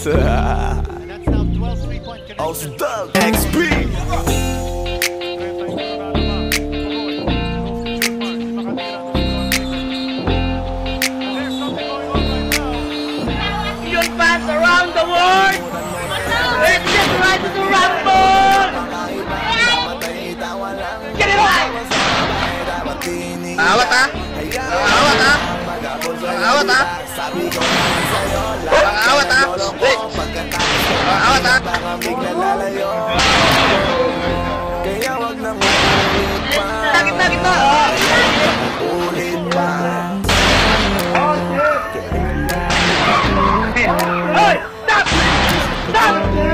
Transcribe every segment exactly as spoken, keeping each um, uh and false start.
And that's now twelve three-point Oh, connection. stuck. X P. Million fans around the world! Let's get right to the rumble! Get it right! Awat ha? Awat ha? Awat ha? Awat ha? Awat ha? Sakit na kita! Ulit pa! Hoy! Stop! Stop!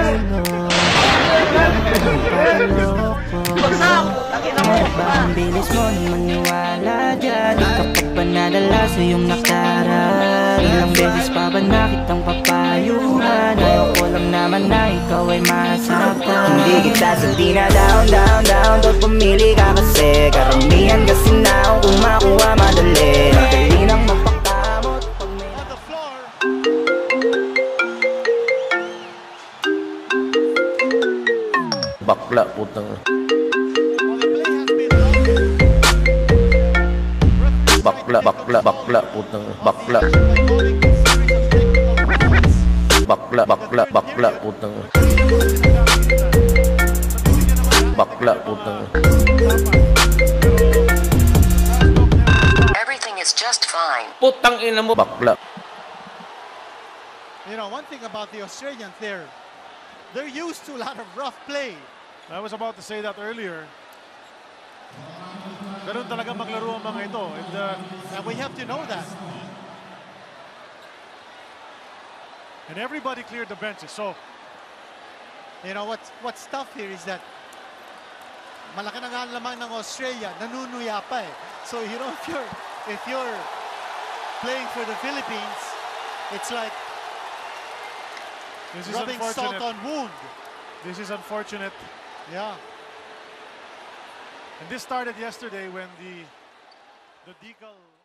Bagsak! Nakita mo! Ang bilis mo nang maniwala dyan. Di ka pa ba nadala sa iyong nakaraan? Ilang beses pa ba nakitang papayuhan? Ayoko lang naman na ikaw ay masaktan. Hindi kita sabi na down, down, down. Pag pumili ka kasi karamihan kasi na kung makuha madali. Dali nang magpakamot pag may... On the floor. Bakla putang. Bakla, bakla, bakla putang. Bakla. Bakla, bakla, bakla putang. Bakla putang. Everything is just fine. Putang ina mo bakla. You know, one thing about the Australians there, they're used to a lot of rough play. I was about to say that earlier. Ganun talaga maglaro ang mga ito. And, uh, And we have to know that. and everybody cleared the benches. So, You know, what's, what's tough here is that malaki na nga ang lamang ng Australia, nanunuya pa eh. So, you know, if you're, if you're playing for the Philippines, it's like this is rubbing salt unfortunate. on wound. This is unfortunate. Yeah. And this started yesterday when the the decal